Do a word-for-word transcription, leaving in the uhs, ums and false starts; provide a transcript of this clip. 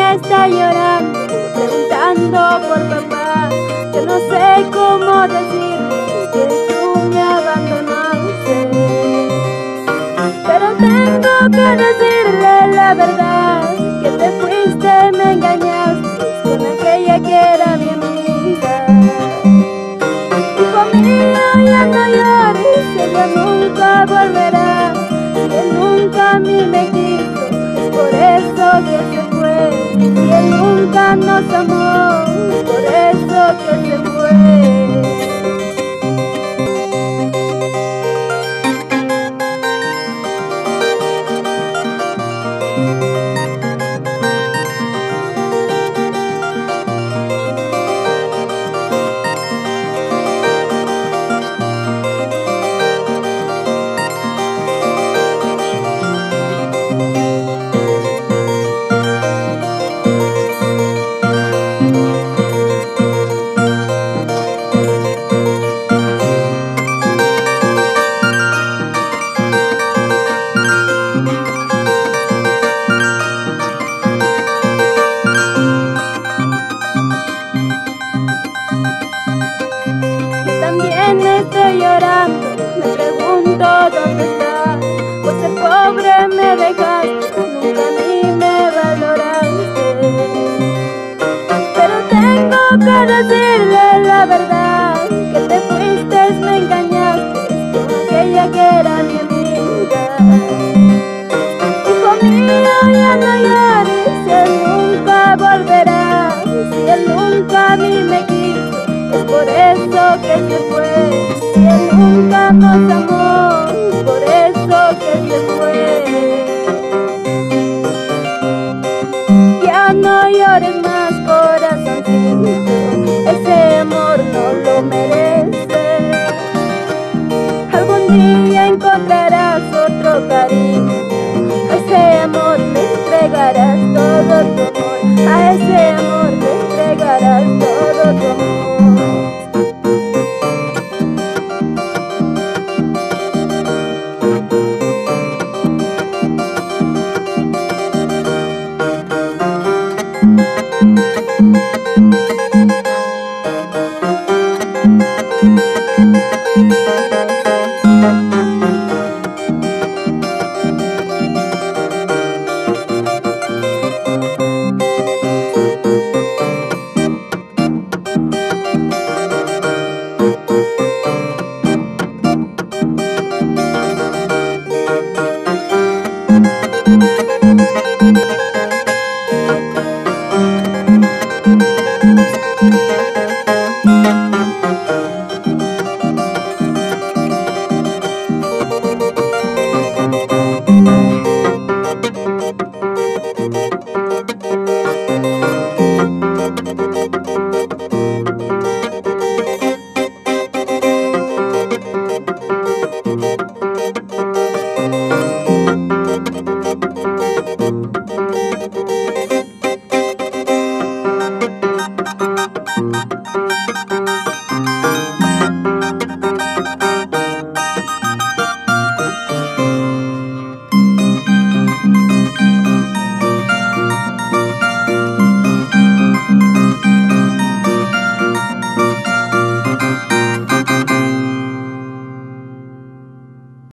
está llorando, preguntando por papá. Yo no sé cómo decirle que tú me abandonaste, pero tengo que decirle la verdad, que te fuiste, me engañaste con aquella que era mi amiga. Hijo mío, ya no llores, ella nunca volverá, y él nunca a mí me quiso, es por eso que se fue, y él nunca nos amó, es por eso que se fue. También estoy llorando, me pregunto dónde está, pues el pobre me dejaste, nunca a mí me valoraste. Pero tengo que decirle la verdad, que te fuiste, me engañaste con aquella que era mi amiga. Hijo mío, ya no llores, si él nunca volverá, si él nunca a mí me quiso, es por eso que se fue, si él nunca nos amó, es por eso que se fue. Ya no llores más, corazoncito, ese amor no lo merece. Algún día encontrarás otro cariño, a ese amor le entregarás todo tu amor, a ese amor le entregarás todo tu amor.